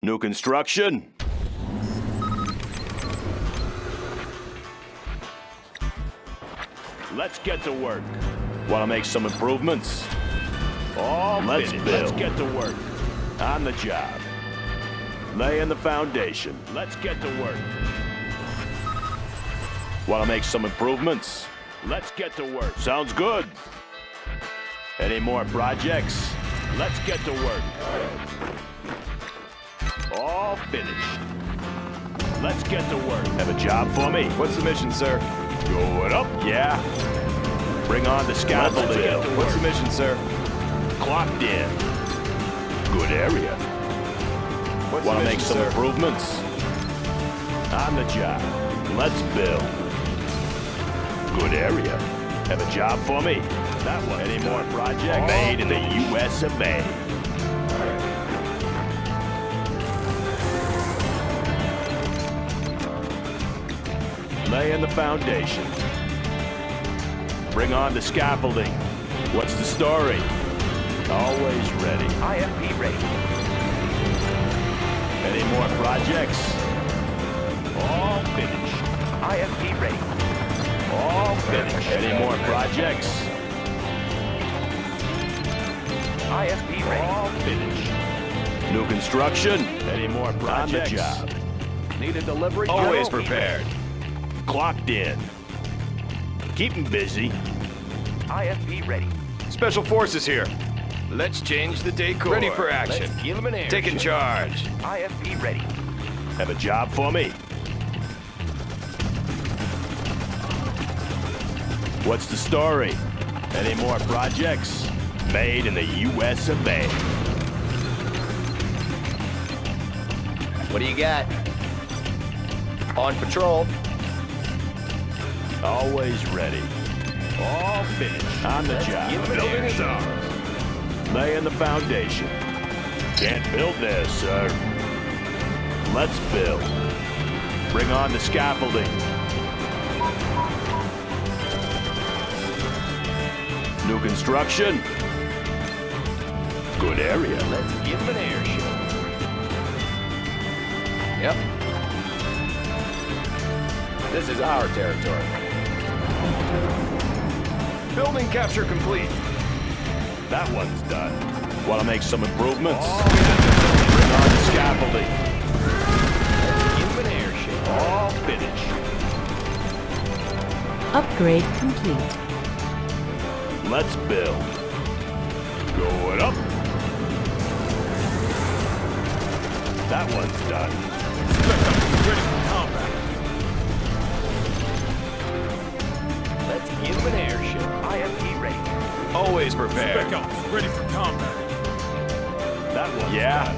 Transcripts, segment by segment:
New construction. Let's get to work. Want to make some improvements? Let's build. Let's get to work. On the job. Laying the foundation. Let's get to work. Want to make some improvements? Let's get to work. Sounds good. Any more projects? Let's get to work. All finished. Let's get to work. Have a job for me? What's the mission, sir? Going up, yeah. Bring on the scaffolding. What's the mission, sir? Clocked in. Good area. What's Want the to make mission, some sir? improvements? On the job. Let's build. Good area. Have a job for me? That one. Any more projects? Made in the U.S. of A. Laying the foundation. Bring on the scaffolding. What's the story? Always ready. IFP ready. Any more projects? All finished. IFP ready. All finished. Any more projects? IFP ready. All finished. New construction? Any more projects? On the job. Need a delivery? Always General? prepared. Clocked in. Keep 'em busy. IFP ready. Special Forces here. Let's change the decor. Ready for action. Let's give him an air. Taking charge. IFP ready. Have a job for me? What's the story? Any more projects? Made in the U.S. of A. What do you got? On patrol. Always ready. All finished. On the job. give 'em an Building air is ours. Laying the foundation. Can't build this, sir. Let's build. Bring on the scaffolding. New construction. Good area. Let's give him an air show. Yep. This is our territory. Building capture complete. That one's done. Want to make some improvements? Bring on the scaffolding. Give him an air show. All finished. Upgrade complete. Let's build. Going up. That one's done. Ready for combat. Let's give him an air show. IFP ready. Always prepared. Ready for combat. That one's done.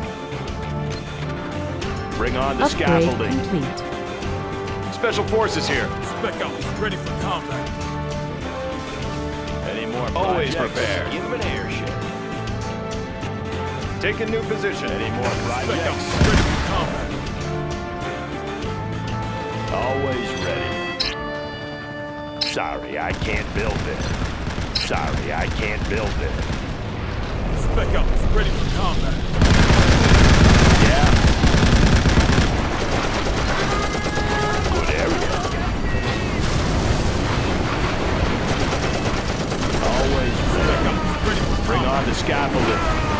Bring on the Upgrade scaffolding. complete. Special Forces here. Spec Ops ready for combat. Any more Always projects? prepared. Give him an air show. Taking new position. Any more Spec projects? Ops ready for combat. Always ready. Sorry, I can't build it. Sorry, I can't build it. Spec Ops ready for combat. Yeah. Good area. Always Spec ready. Ops ready for Bring combat. on the scaffolding.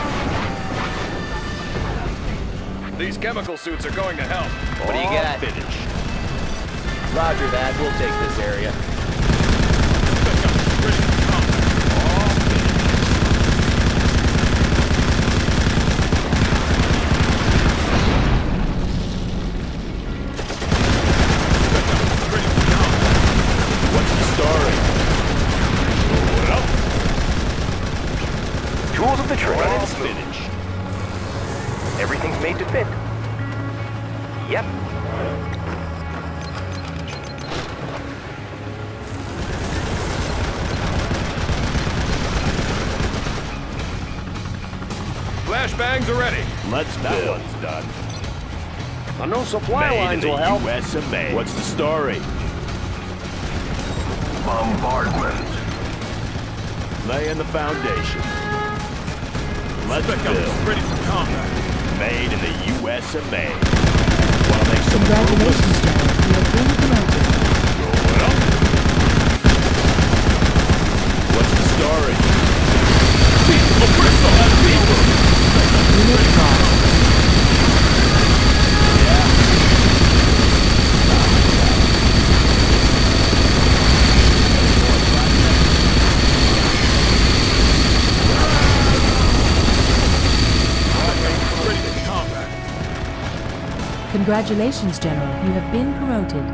These chemical suits are going to help. What do you All got? finished. Roger that. We'll take this area. Spec Ops ready for combat. All finished. Spec Ops ready for combat. What's the story? Going up. Tools of the trade. All finished. Everything's made to fit. Yep. Flashbangs are ready. Let's build. That one's done. I know supply Made in lines the will help. U.S. of A. What's the story? Bombardment. Laying the foundation. Let's Spec build. Ops ready for combat. Made in the US of A. Wanna make some Congratulations, General. You have been promoted. Going up. What's the story? Unit lost. Ready for combat. Congratulations, General. You have been promoted.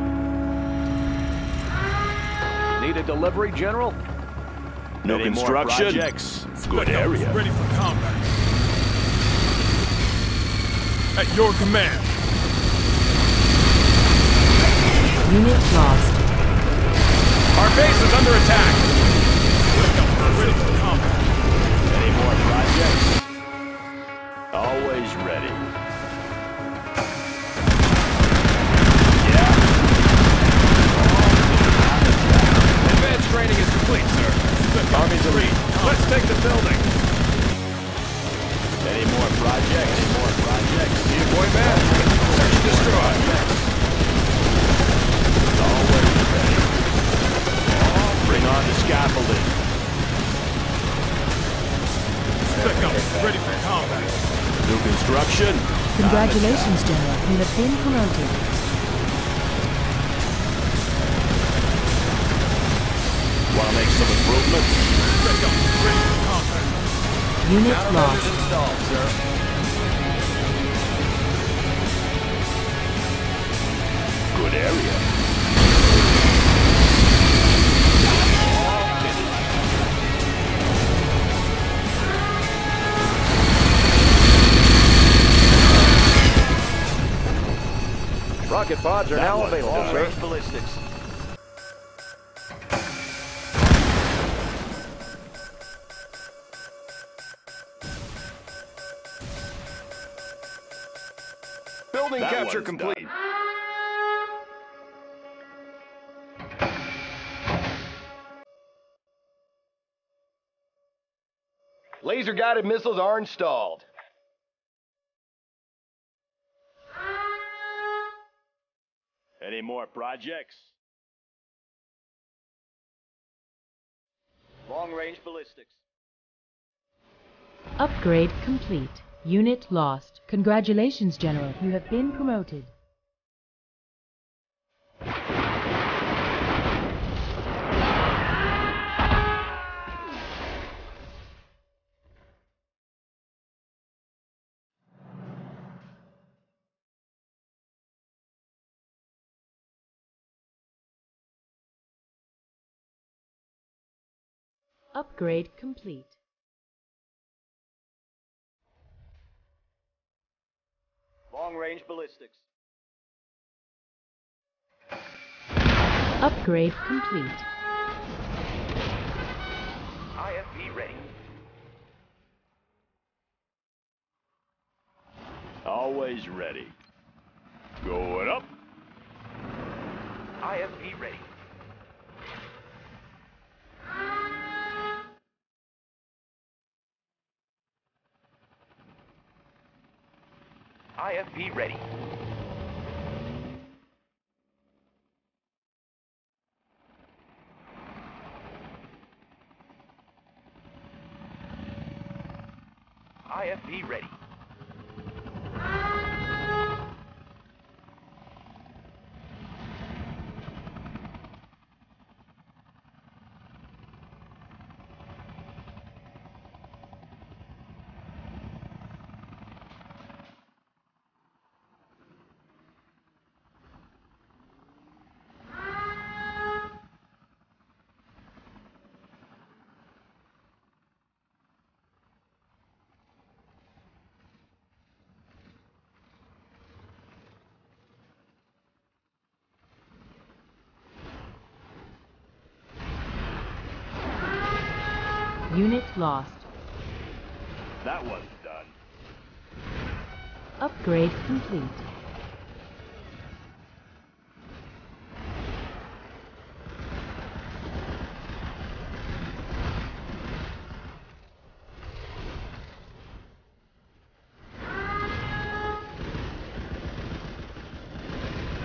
Need a delivery, General? No Any more construction. projects? Good Spec Ops area. ready for combat. At your command. Unit lost. Our base is under attack. Spec Ops ready for combat. Any more projects? Always ready. Yeah. Advanced training is complete, sir. Army's elite. Let's take the building. Any more projects? Any more projects? Need a point man. Search and destroy. Always ready. Bring on the scaffolding. Spec Ops ready for combat. New construction. Congratulations, General. You have been promoted. Want to make some improvements? Spec Ops ready for combat. Unit lost. Installed, sir. Good area. Rocket pods are That now one's available, done. sir. Ballistics. Building That capture one's complete. done. Laser-guided missiles are installed. Any more projects? Long-range ballistics. Upgrade complete. Unit lost. Congratulations, General. You have been promoted. Upgrade complete. Long-range ballistics. Upgrade complete. IFV ready. Always ready. Going up. IFV ready. IFV ready. IFV ready. Unit lost. That one's done. Upgrade complete.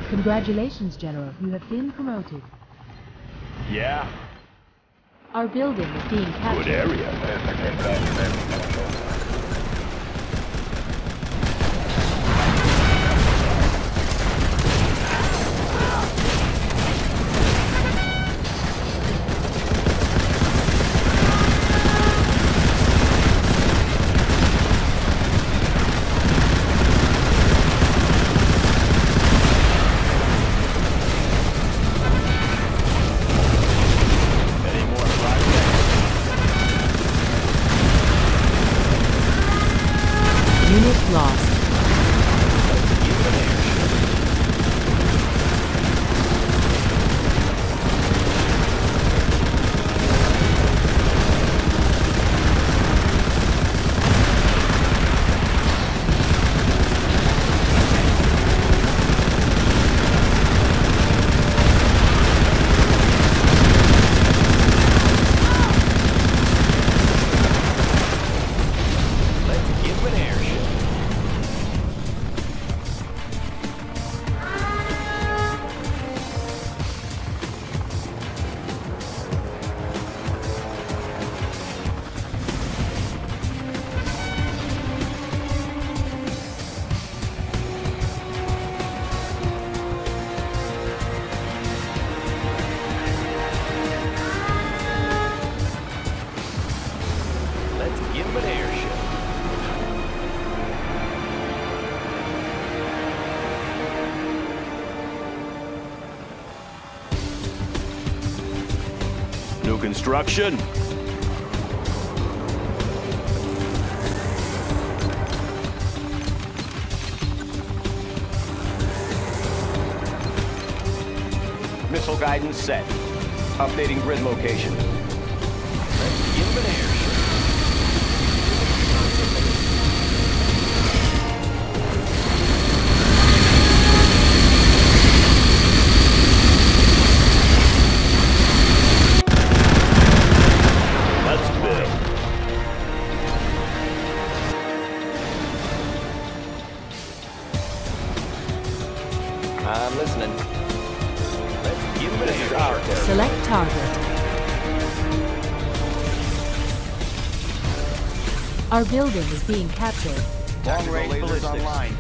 Congratulations, General. You have been promoted. Yeah, Our building is being good captured. area. Any more projects? Unit lost. Let's give him an airship. Let's give him an airship. New construction? Missile guidance set. Updating grid location. Let's give him an airship. Let's build. I'm listening. Let's give him an airship. Select target. Our building is being captured. Long range ballistics online.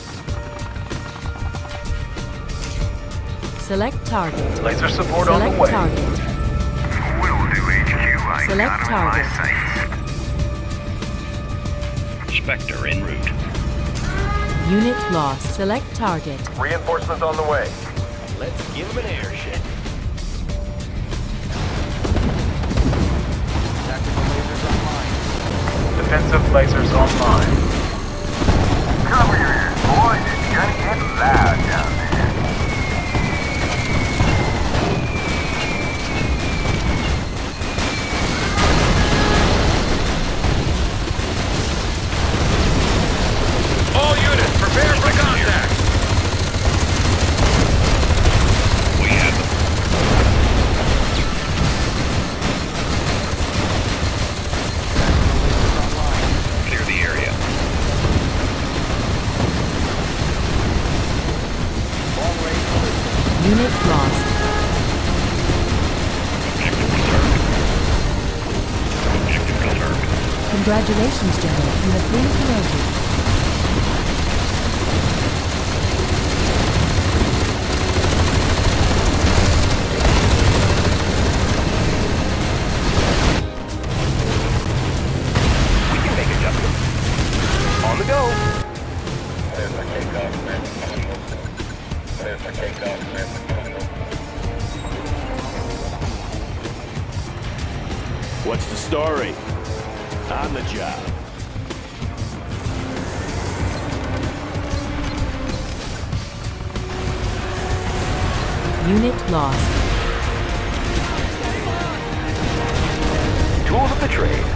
Select target. Laser support Select target. Will do, HQ. I Select got 'em on my target. sights. Spectre en route. Unit lost. Select target. Reinforcements on the way. Let's give him an airship. Tactical lasers online. Defensive lasers online. Cover your ears, boys. It's gonna get loud down there. All units, prepare for contact. We have them. Clear the area. Long range ballistics. Unit lost. Objective reserved. Objective confirmed. Congratulations, General. You have been promoted. We can make adjustments. On the go. What's the story? On the job. Unit lost. Tools of the trade.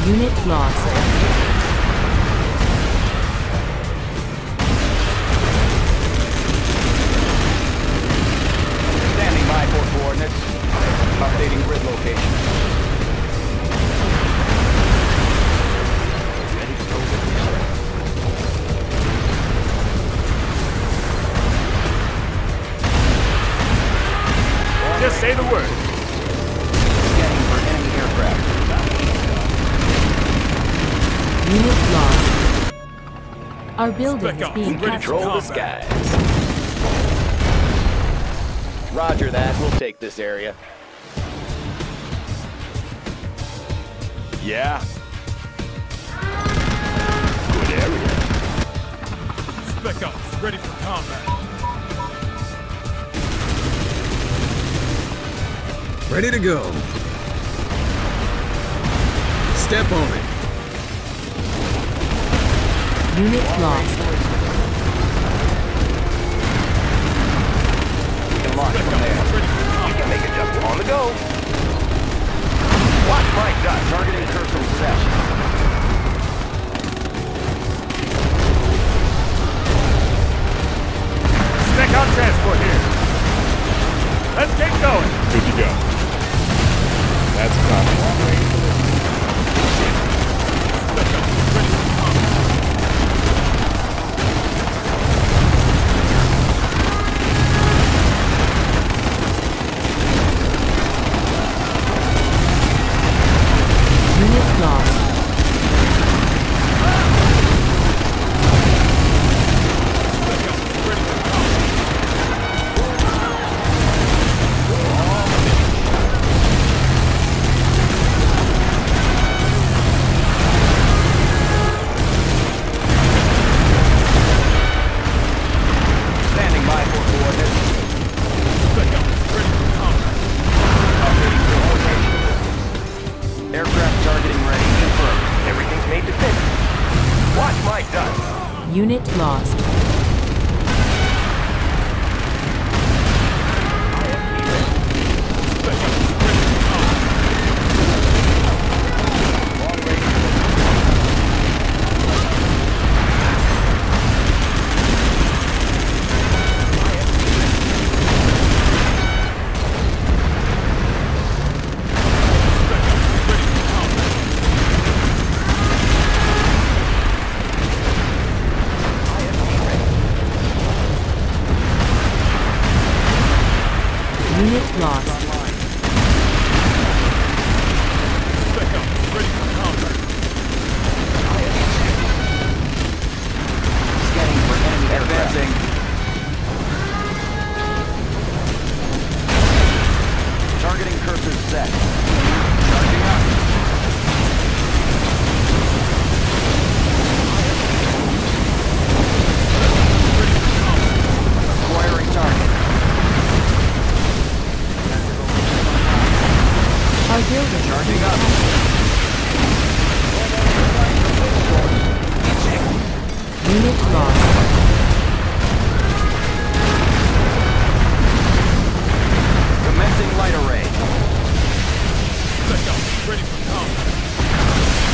Unit lost. Standing by for coordinates. Updating grid location. Ready to go with mission. Just say the word. Scanning for enemy aircraft. Unit lost. Our building Spec is ops, being ready to captured. Control the combat. skies. Roger that. We'll take this area. Yeah? Good area. Spec ops, ready for combat. Ready to go. Step on it. Unit lost. We can launch from there. Ready You can make a jump on the go. Watch my dot. Targeting cursor set. Spec on transport here. Let's get going. Good to go. That's coming. Spec ops, ready for combat. Unit lost. Spec ops, ready for combat. Standing by for coordinates. Spec ops, ready for combat. Updating grid location. Aircraft targeting ready. Confirmed. Everything's made to fit. Watch my dot. Unit lost. Spec ops, ready for combat. Ready for combat. Unit lost. Spec ops, ready for combat. Scanning for enemy aircraft. Advancing. Targeting cursor set. Charging up. Acquiring target. Our building is Charging being up. captured. Unit lost. Commencing light array. Spec ops, ready for combat.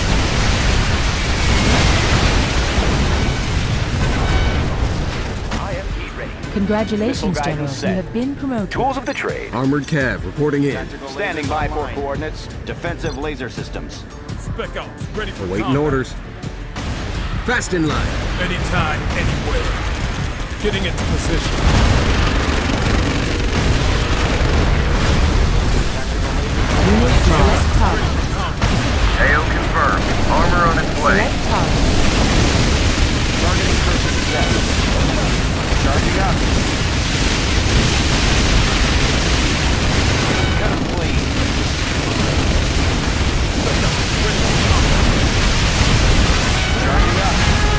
IFT ready. Congratulations, Missile General. guidance You set. have been promoted. Tools of the trade. Armored Cav reporting in. Standing by for coordinates. Defensive laser systems. Spec ops, ready for Awaiting combat. orders. Fast in line. Anytime, anywhere. Getting into position. Unit lost. Target. AO confirmed. Armor on its way. Select target. Targeting cursor set. Charging up. Gun clean. Charging up.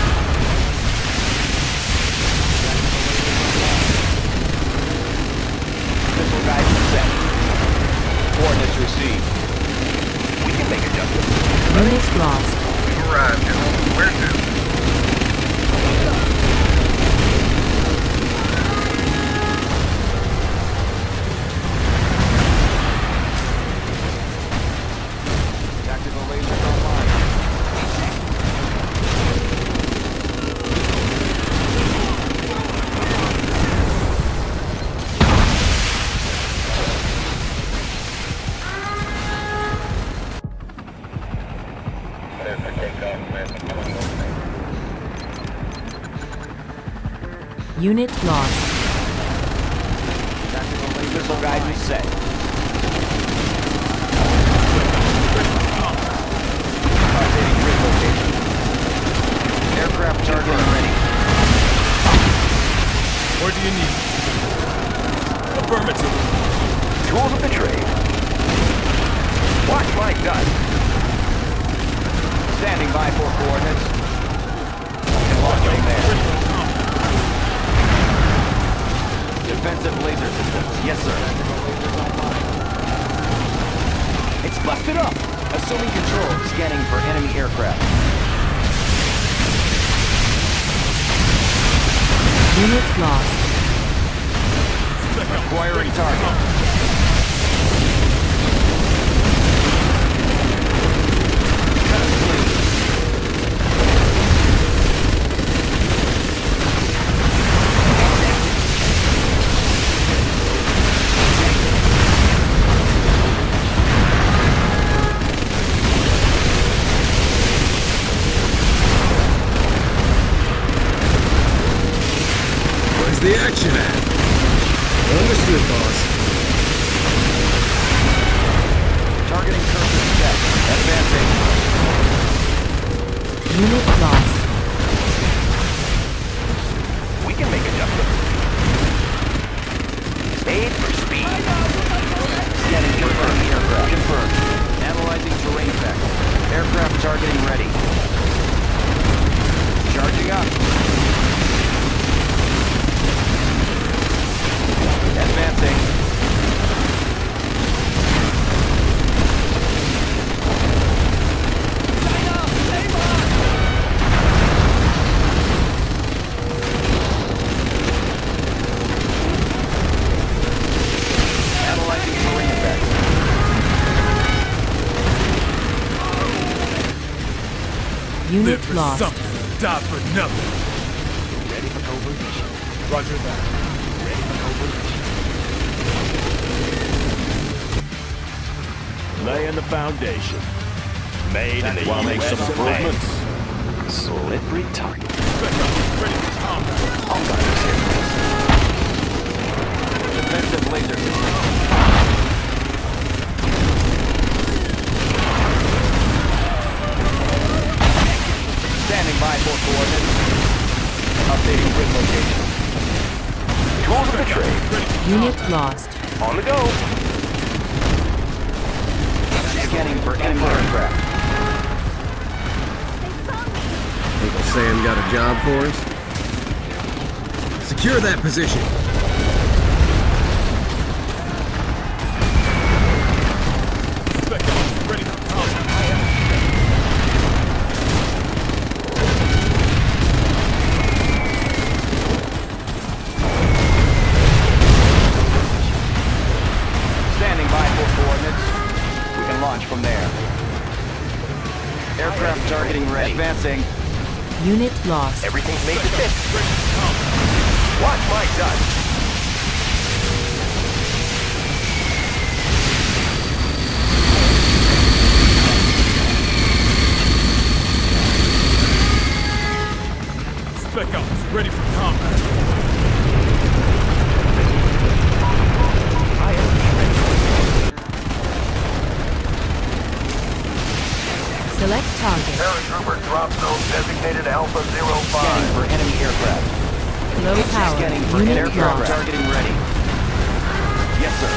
Missile guidance set. Coordinates received. We can make adjustments. Unit lost. We've arrived, General. Where to? Tactical lasers online. Unit lost. Tactical missile guidance set. Updating grid location. Aircraft targeting ready. What do you need? Affirmative. Tools of the trade. Watch my gun. Standing by for coordinates. And launching there. Defensive laser systems. Yes, sir. It's busted up. Assuming control. Scanning for enemy aircraft. Unit lost. Acquiring target. Where's the action at? Understood, boss. Targeting cursor set. Advancing. Unit lost. We can make adjustments. Aid for speed. Scanning confirmed aircraft. Confirmed. Analyzing terrain effects. Aircraft targeting ready. Charging up. Advancing. Analyzing terrain effects. Unit Live for lost. something, die for nothing. Ready for covert mission. Roger that. Ready for covert mission. Laying the foundation. Made in the While make some US of A. improvements. Slippery target. Spec Ops ready for combat. All guys here. Defensive laser system. Standing by for coordinates. Updating grid location. Tools of the trade. Unit lost. On the go. Scanning for enemy aircraft. Uncle Sam got a job for us? Secure that position. Spec Ops ready for combat. Standing by for coordinates. We can launch from there. Aircraft targeting ready. Advancing. Unit lost. Everything's made to fit. Watch my gun. Spec Ops ready for combat. I am ready. Select target. Paratrooper drop zone designated Alpha 05. Scanning for enemy aircraft. Low power. Scanning for Unit aircraft lost. targeting ready. Yes, sir.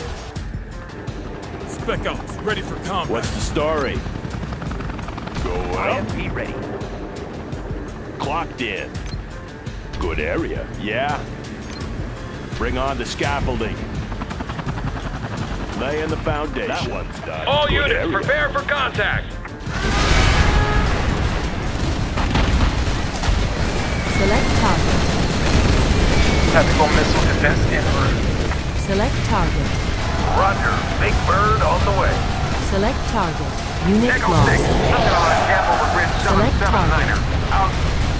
Spec Ops ready for combat. What's the story? Go up. IMP ready. Clocked in. Good area, yeah? Bring on the scaffolding. Laying the foundation. That one's done. All Good units, area. prepare for contact. Select target. Tactical missile defense en route. Select target. Roger. Big Bird on the way. Select target. Unit Echo 6. lost. Looking on cap over grid Select 779er. Out.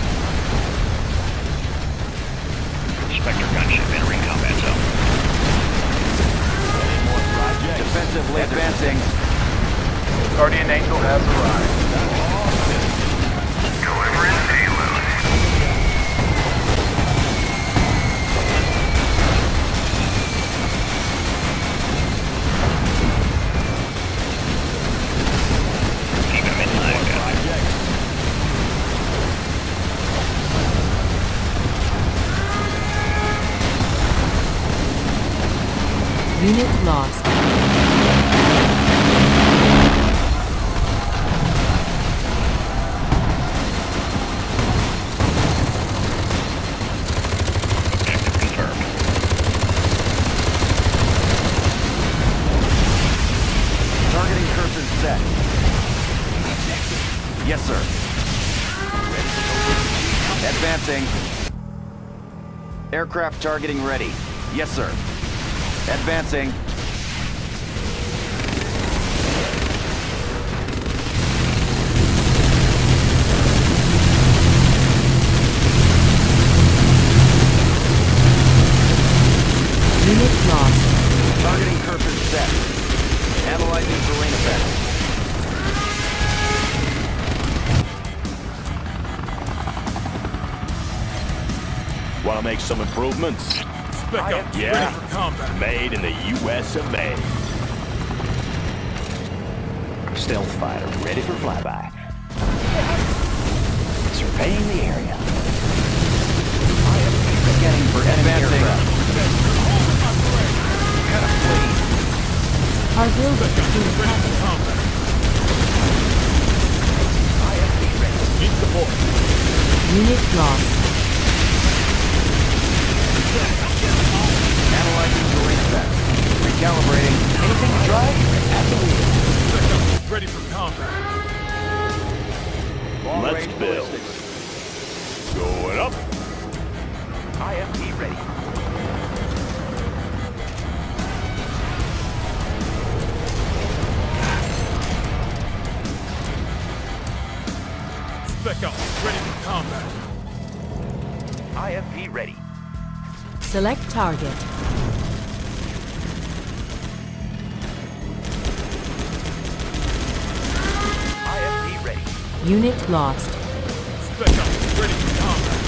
Spectre gunship entering combat zone. Defensive laser advancing. Guardian Angel has arrived. Delivering payload. Unit lost. Objective confirmed. Targeting cursor set. Yes, sir. Advancing. Aircraft targeting ready. Yes, sir. Advancing. Unit lost. Targeting cursor set. Analyzing terrain effects. Want to make some improvements? Spec up. Yeah. Ready for combat. Made in the U.S. of A. Stealth fighter ready for flyby. Surveying the area. Scanning for enemy aircraft. Our building is being Ready for attacked. combat. Need support. Unit lost. Analyzing terrain effects. Recalibrating. Anything to try? At the wheel. Spec up. Ready for combat. Let's build. Going up. IFT ready. Spec up. Ready for combat. IFT ready. Select target. IFT ready. Unit lost. Spec up. Ready for combat.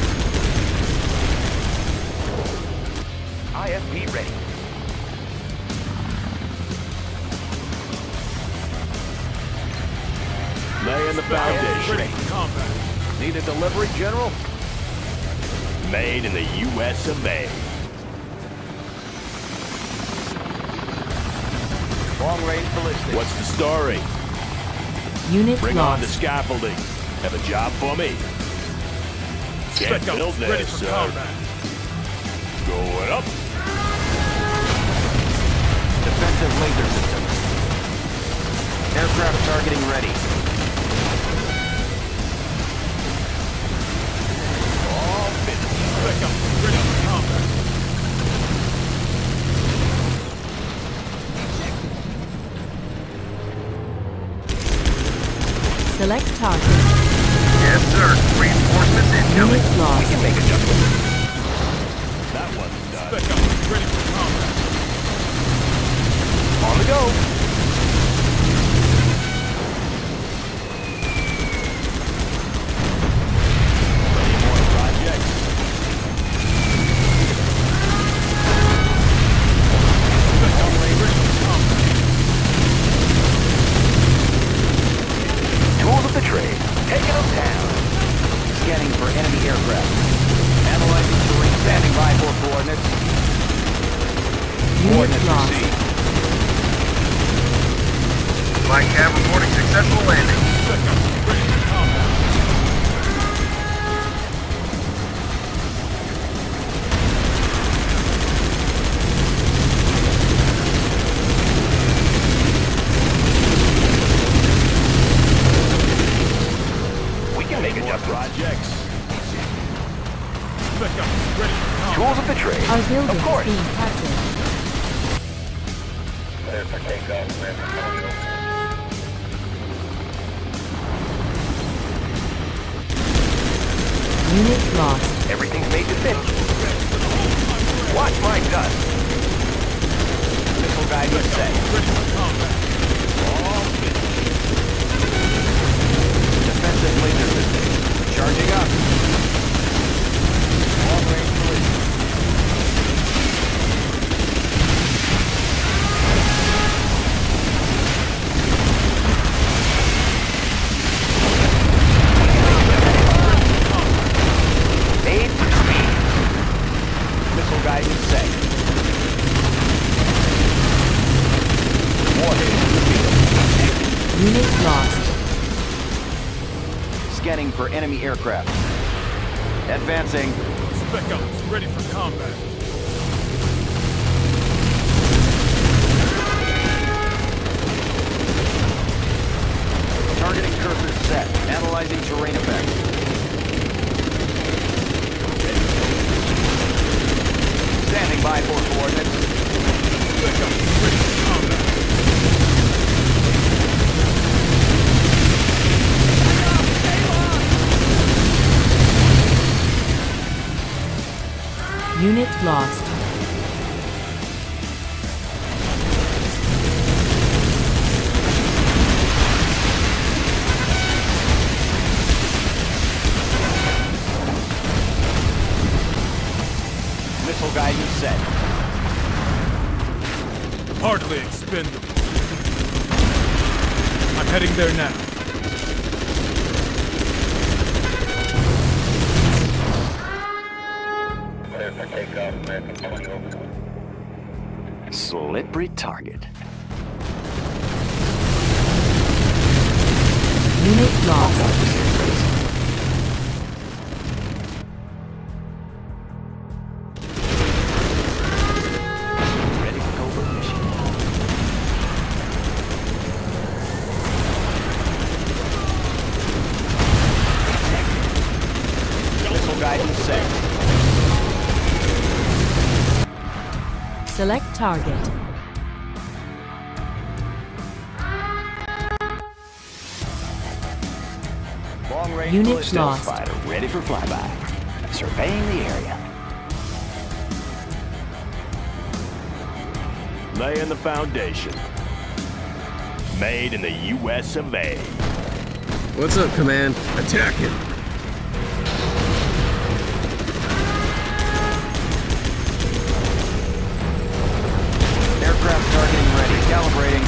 IFT ready. Laying the Spec up. Ready foundation. for combat. Need a delivery, General? Made in the U.S. of A. Long range ballistic. What's the story? Unit Bring on the lost. scaffolding. Have a job for me. Can't Spec up. build Ready this, for sir. combat. Going up. Defensive laser system. Aircraft targeting ready. All finished. Spec up. Ready for combat. Select target. Yes, sir. Reinforcements incoming. Unit lost. Make adjustments. That one's done. Spec up. Ready for combat. On the go. Any more projects? Spec up. Ready for combat. Tools of the trade. Taking them down. Scanning for enemy aircraft. Analyzing terrain. Standing by for coordinates. Unit Coordinates lost. received. Flight cab reporting successful landing. Spec up. Ready for combat. We can make Any more adjustments. projects? Spec up. Ready for combat. Tools of the trade. Our building Of is course. being captured. Clear for takeoff. Unit lost. Everything's made to fit. Watch my dust. Missile guidance set. Ready for combat. Defensive laser system. Charging up. Long range ballistic. Made for speed. Missile guidance set. lost. Scanning for enemy aircraft. Advancing. Spec Ops, ready for combat. Targeting cursor set. Analyzing terrain effects. Standing by for coordinates. Spec Ops, ready for combat. Unit lost. Missile guidance set. Hardly expendable. I'm heading there now. Slippery target. Unit lost. Ready for covert mission. Missile guidance set. Select target. Long-range Unit ballistic lost. fighter ready for flyby. Surveying the area. Laying the foundation. Made in the U.S. of A. What's up, Command? Attacking! Aircraft targeting ready. Calibrating.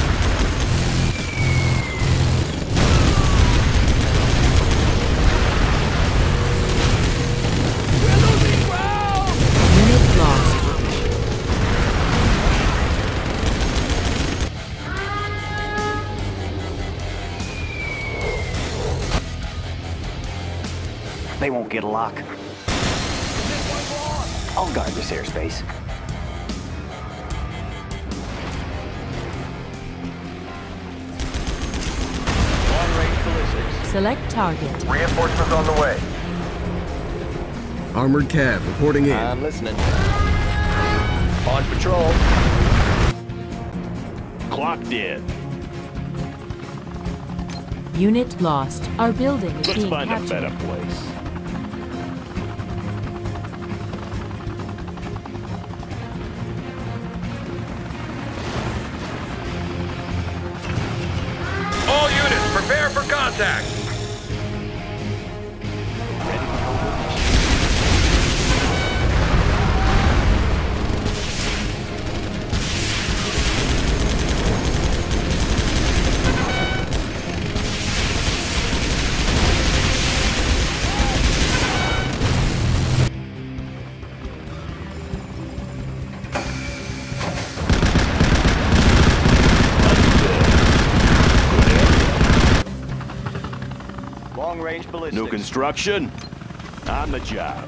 Unit lost. They won't get a lock. I'll guard this airspace. Long-range ballistics. Select target. Reinforcements on the way. Armored cab reporting in. I'm listening. On patrol. Clocked in. Unit lost. Our building is Let's being find a captured. better place. All units, prepare for contact. Long-range ballistics. New construction. On the job.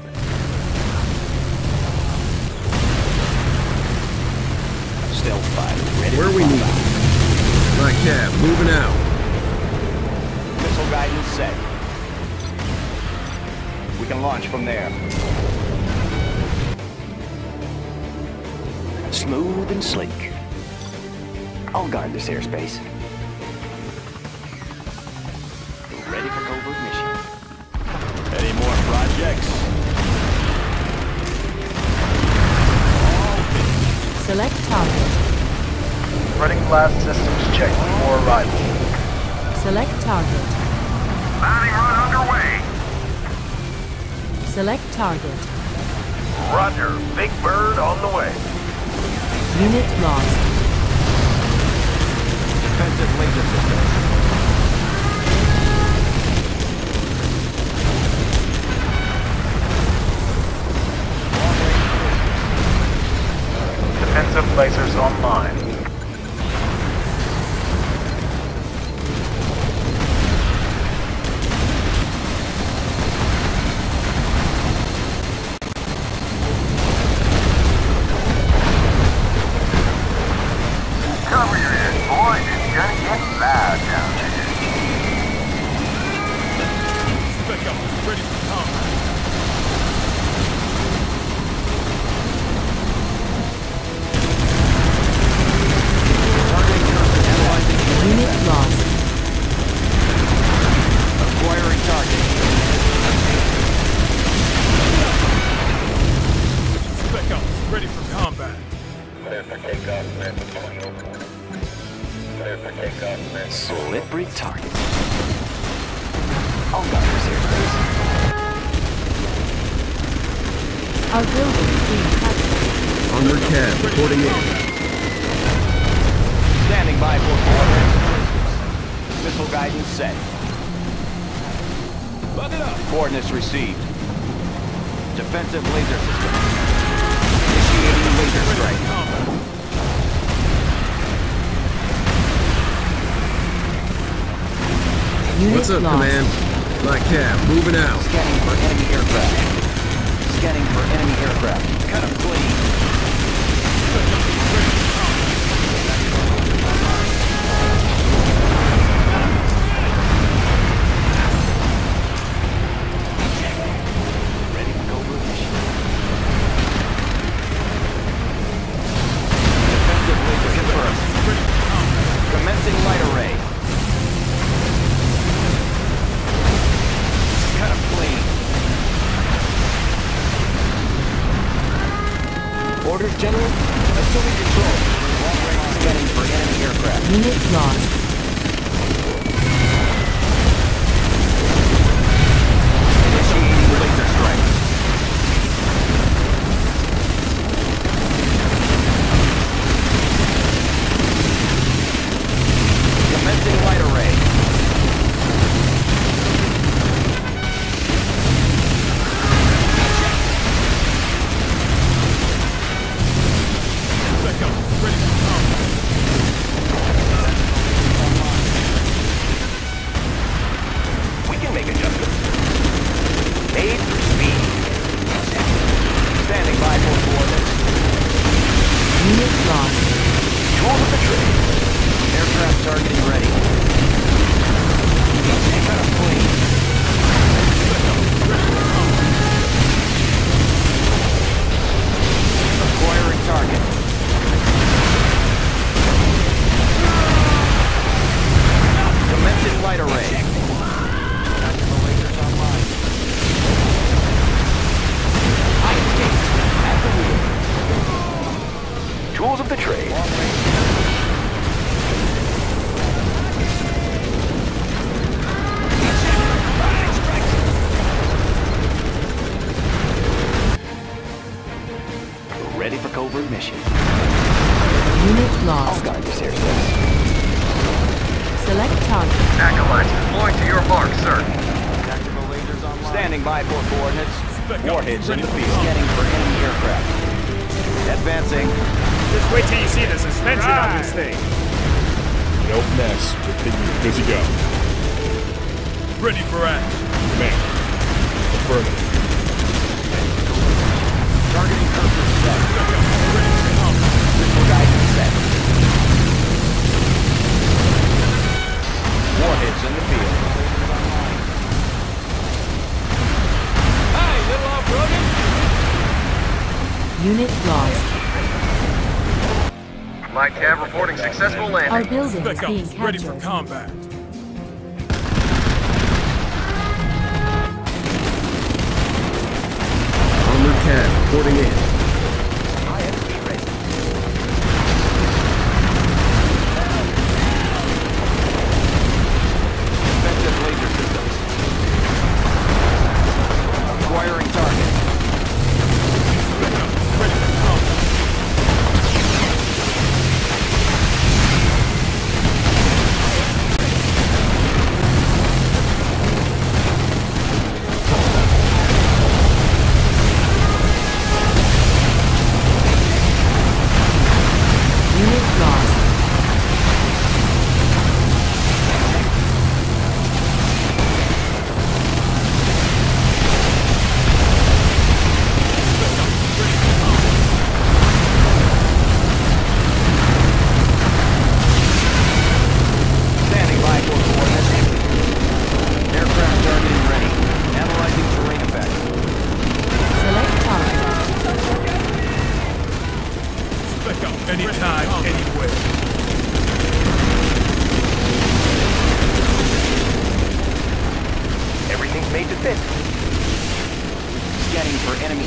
Stealth fighter ready Where for we need flyby. it. My cab moving out. Missile guidance set. We can launch from there. Smooth and sleek. I'll guard this airspace. Ready for covert mission. Any more projects? Select target. Running blast systems checked before arrival. Select target. Landing run underway. Select target. Roger. Big Bird on the way. Unit lost. Defensive laser system. Defensive lasers online. loud, don't you? Spec Ops, ready for combat. Unit lost. Acquiring target. Spec Ops, ready for combat. Split break target. All gunners here, please. Our building is being captured. Armored cab reporting in. Standing by for coordinates. Missile guidance set. Lock it up. Coordinates received. Defensive laser system. Initiating laser strike. Unit What's up, lost. Command? Black cab, moving out. Scanning for enemy aircraft. Scanning for enemy aircraft. Cut 'em clean. Ready for covert mission. Defensive laser confirmed. Commencing light array. Cut 'em clean. Orders, General. Assuming control. Long-range scanning for enemy aircraft. Unit lost. Initiating laser strike. Commencing light array. Spec Ops, ready for combat. We can make adjustments. Made for speed. Standing by for coordinates. Unit lost. Tools of the trade. Aircraft targeting ready. Cut 'em clean. Acquiring target. Commencing light array. Tactical lasers online. I escape at the wheel. Tools of the trade. Ready for covert mission. Unit All lost. gunners here, sir. Select target. Acolytes deployed to your mark, sir. Tactical lasers online. Standing by for coordinates. Spec Ops, Warheads in ready the for field. combat. Scanning for enemy aircraft. Advancing. Just wait till you see the suspension on this thing. No mess. Good to go. Ready for action. Command. Affirmative. Targeting cursor set. Spec Ops, ready for combat. Missile guidance set. Warheads in the field. Hey, little off-roading. Unit lost. Light cab reporting successful Our landing. building is Spec being Ops, ready for captured. combat. Armored cab reporting in. ISP ready. Defensive laser systems. Acquiring target. Spec Ops, ready for combat.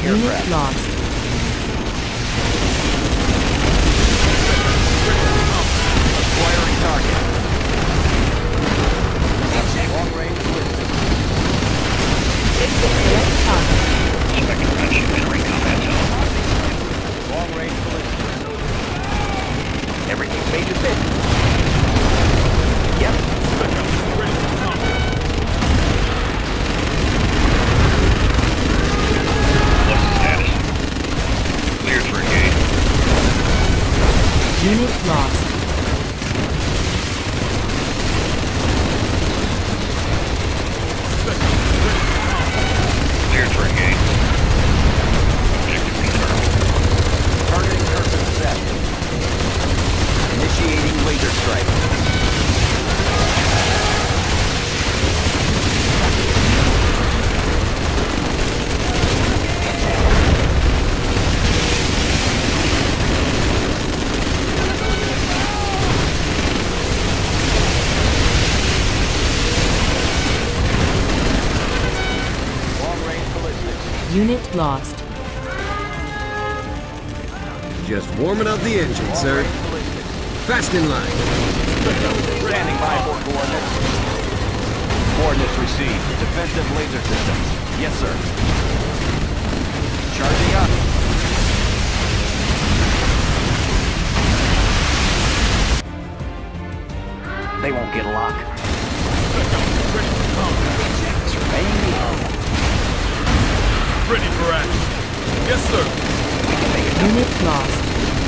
aircraft. Unit lost. Acquiring target. Long range ballistic. Select target. Long range ballistic. Everything's made to fit. Yep. Unit lost. Targeting purpose set. Initiating laser strike. Long range ballistics. Unit lost. Just warming up the engine, sir. Long range ballistics. Fast in line. Standing by for coordinates. Coordinates received. Defensive laser systems. Yes, sir. Charging up. They won't get a lock. Surveying the area. Ready for action. Yes, sir. We can make it. Unit lost.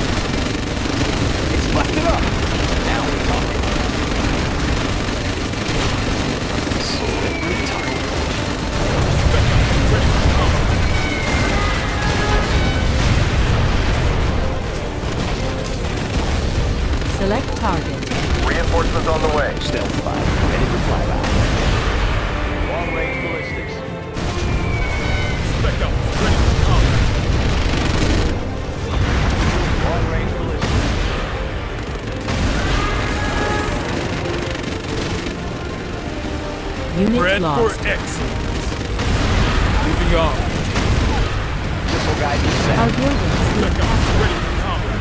It's busted up. Now we're talking. Solid target. Select target. Reinforcements on the way. Stealth fighter. Ready for flyby. Long range ballistics. Spec ops ready for combat. Long range ballistics. Unit Bred lost. for excellence. Moving on. Missile guidance set. Our buildings Spec will ops ready for combat.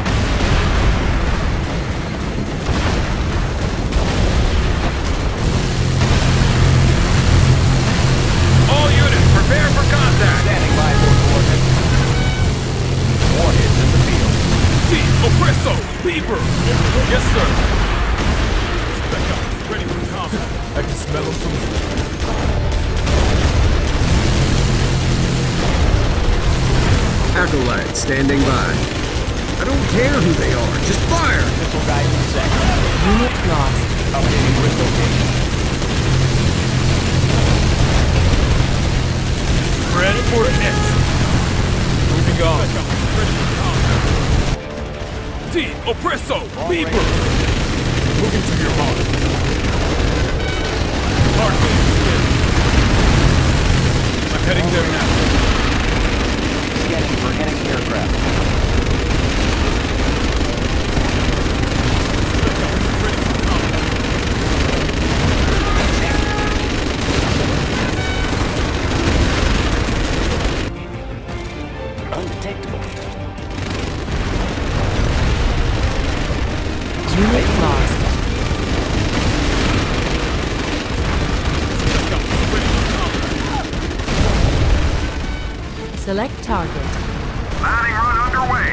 All units, prepare for contact. Standing by for coordinates. Warheads in the field. Team, Oppresso, Beaver. Yes, sir. Spec ops ready for combat. I can smell them from here. Acolyte standing by. I don't care who they are, just fire! Missile guidance set. Unit lost. Updating grid location. Ready for excellence. Moving on. Ready for combat. Team, Oppresso, Beaver. Moving to your mark. Target is I'm heading there now. Scanning for enemy aircraft. Ready for combat. Undetectable. Unit lost. Select target. Landing run underway.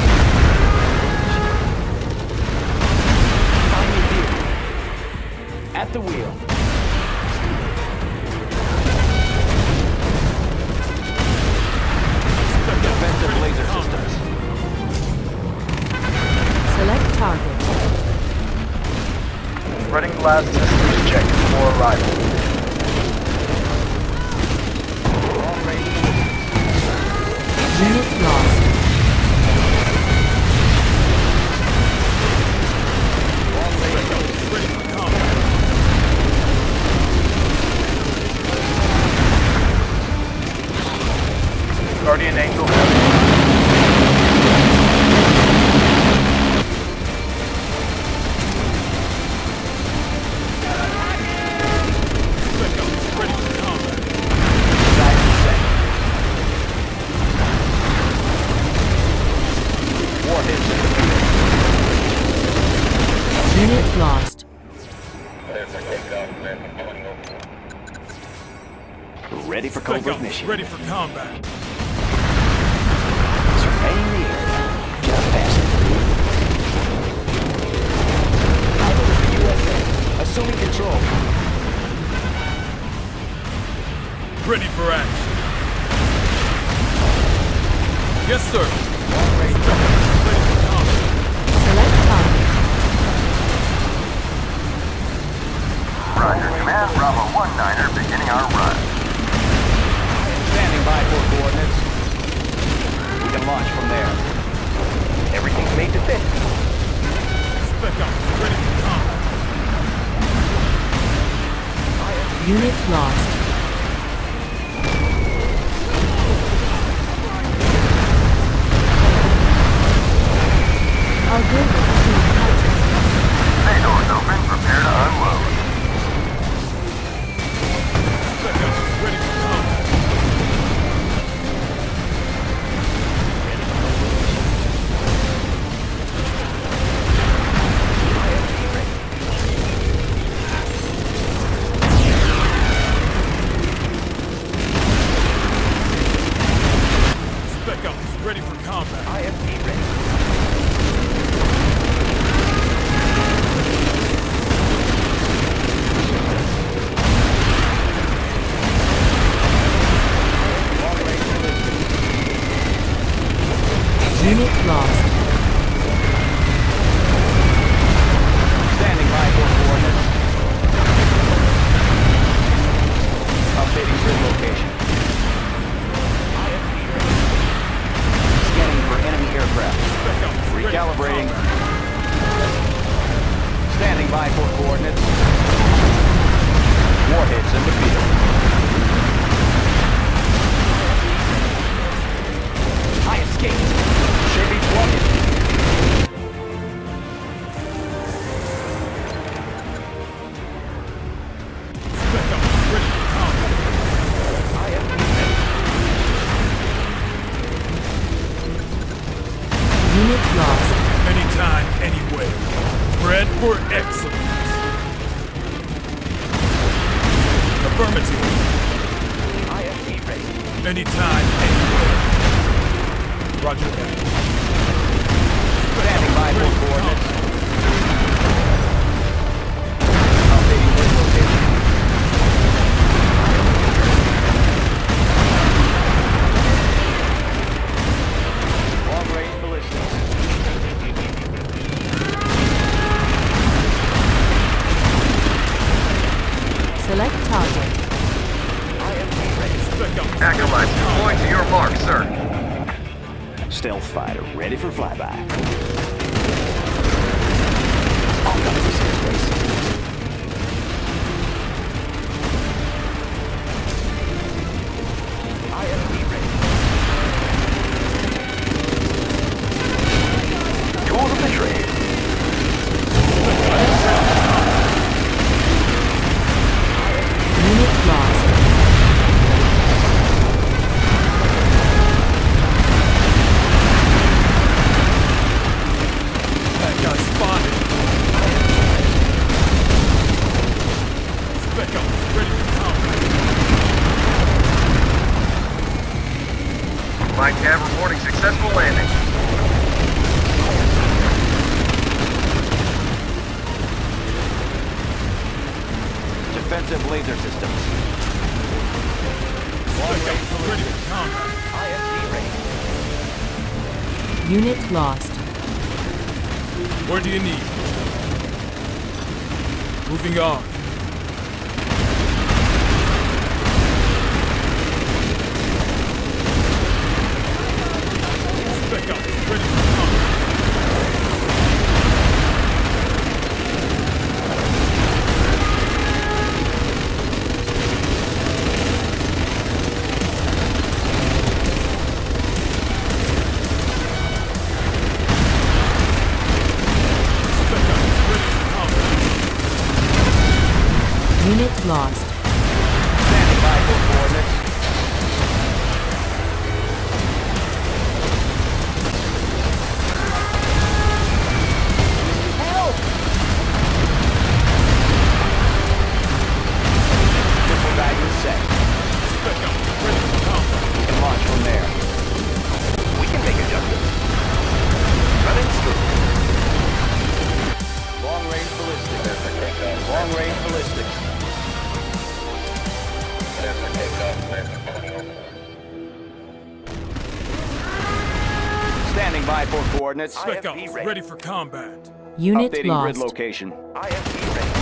Find me here. At the wheel. Defensive laser systems. Select target. Running blast systems checked before arrival. Long range. Unit lost. Long range. Ready for combat. Guardian Angel. Spec ops ready for combat. Guidance set. Unit lost. Ready for Spec covert Ops, mission. ready for combat. Surveying the area. Just passing through. Idle with the USA. Assuming control. Ready for action. Yes, sir. Select target. Roger, Command Bravo 1-9er beginning our run. Standing by for coordinates. We can launch from there. Everything's made to fit. Spec Ops, ready for combat. Unit lost. Our building is being captured. Bay doors open, prepare to unload. Spec Ops, ready for combat. Spec Ops, ready for combat. IFT ready. Unit lost. Standing by for coordinates. Updating grid location. IFT ready. Scanning for enemy aircraft. Spec Ops, ready for Recalibrating. combat. Standing by for coordinates. Warheads in the field. I escaped. Chevy walking. Spec Ops, ready for combat. IFT ready. Unit lost. Anytime, anywhere. Bred for excellence. Affirmative. IFT ready. Anytime, anywhere. Roger that. Standing by for coordinates. Updating grid location. Long-range ballistics. Select target. IFT ready. Spec Ops, Acolytes deployed to your mark, sir. Stealth fighter ready for flyby. All guns in place. IFT ready. Tools of the trade. Unit lost. That guy spotted. Spec Ops, ready for combat. Flight cab reporting successful landing. Defensive laser systems. Spec Ops, ready for combat. IFT ready. Unit lost. Where do you need? Moving on. Spec Ops, ready for combat. Spec Ops, ready for combat. Unit lost. Standing by for coordinates. Help! coordinates. Spec Ops, ready for combat. Unit Updating lost. grid location. IFV ready.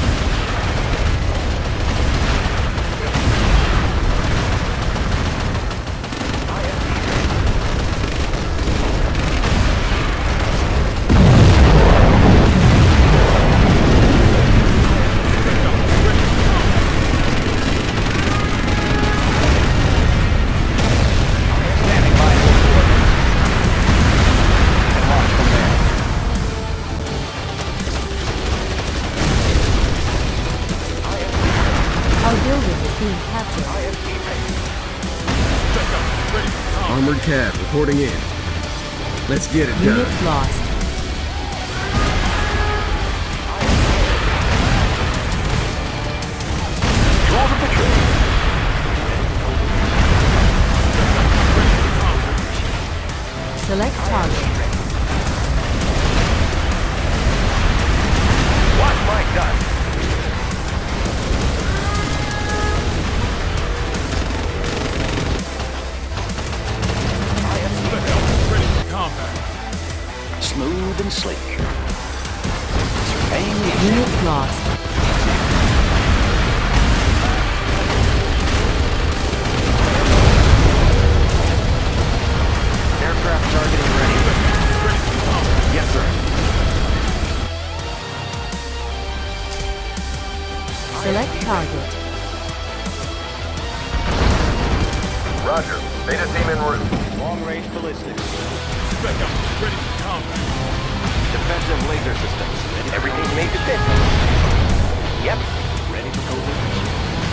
Our building is being captured. Armored Cav reporting in. Let's get it Unit done. lost. Select target. Watch my gun. Spec Ops, ready for combat. Smooth and sleek. Surveying the Unit lost. aircraft targeting ready. Yes, sir. Select target. Roger. Beta team en route. Long-range ballistics. Spec Ops, ready for combat. Defensive laser systems. Everything's made to fit. Yep. Ready for covert.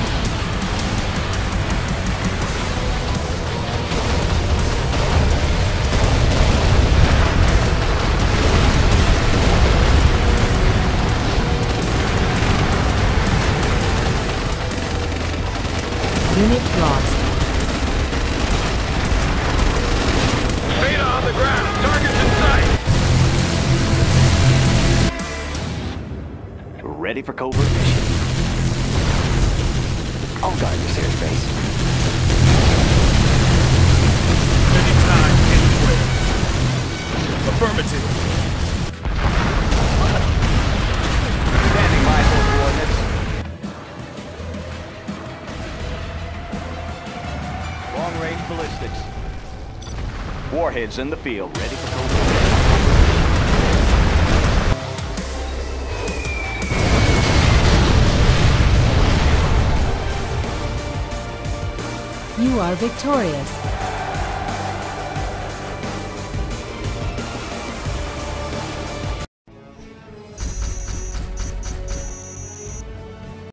Unit lost. Beta on the ground. Target's in sight. Ready for covert mission. I'll guard this airspace. Anytime, anywhere. Affirmative. Standing by for coordinates. Long-range ballistics. Warheads in the field, ready for covert. You are victorious.